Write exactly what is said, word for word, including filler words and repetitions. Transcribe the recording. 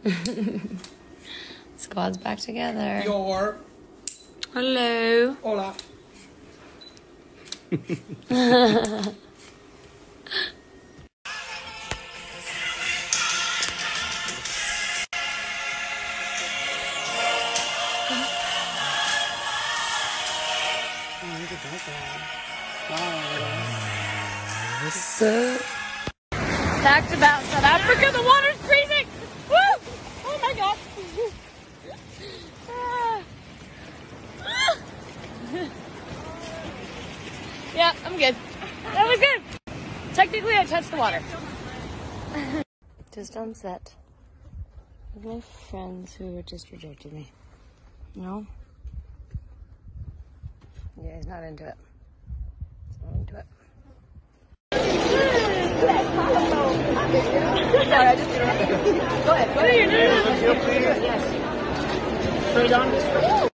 Squad's back together. Your. Hello. Hola. So, fact about South Africa, the water's freezing! Woo! Oh my god! Ah. Ah. Yeah, I'm good. That was good! Technically, I touched the water. Just on set with my friends who just rejected me. No? Yeah, he's not into it. He's not into it. Sorry, I just interrupted. Go ahead. Go ahead. Yes. Straight on.